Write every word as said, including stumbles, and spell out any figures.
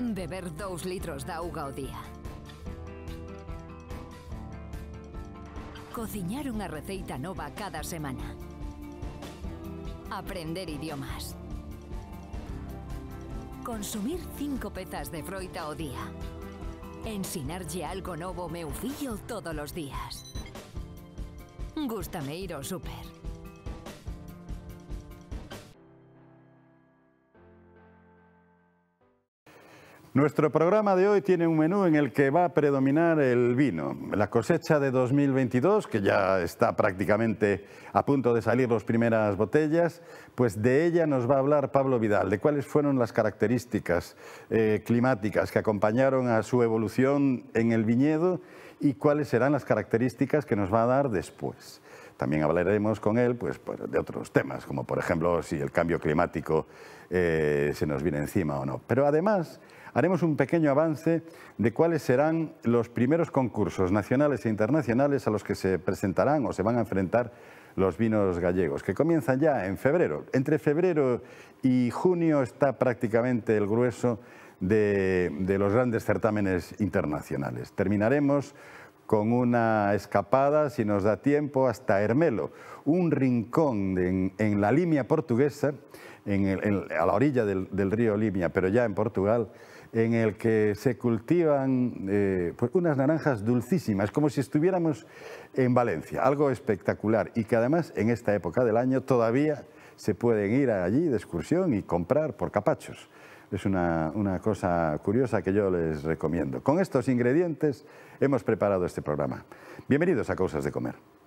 Beber dous litros de auga ao día. Cociñar unha receita nova cada semana. Aprender idiomas. Consumir cinco pezas de froita ao día. Ensinarlle algo novo ao meu fillo todos os días. Gústame ir ao súper. Nuestro programa de hoy tiene un menú en el que va a predominar el vino. La cosecha de dos mil veintidós, que ya está prácticamente a punto de salir las primeras botellas, pues de ella nos va a hablar Pablo Vidal, de cuáles fueron las características eh, climáticas que acompañaron a su evolución en el viñedo y cuáles serán las características que nos va a dar después. También hablaremos con él pues, de otros temas, como por ejemplo si el cambio climático eh, se nos viene encima o no. Pero además haremos un pequeño avance de cuáles serán los primeros concursos nacionales e internacionales a los que se presentarán o se van a enfrentar los vinos gallegos, que comienzan ya en febrero. Entre febrero y junio está prácticamente el grueso de, de los grandes certámenes internacionales. Terminaremos con una escapada, si nos da tiempo, hasta Ermelo, un rincón de, en, en la Limia portuguesa, en el, en, a la orilla del, del río Limia, pero ya en Portugal, en el que se cultivan eh, pues unas naranjas dulcísimas, como si estuviéramos en Valencia, algo espectacular y que además en esta época del año todavía se pueden ir allí de excursión y comprar por capachos. Es una, una cosa curiosa que yo les recomiendo. Con estos ingredientes hemos preparado este programa. Bienvenidos a Cosas de Comer.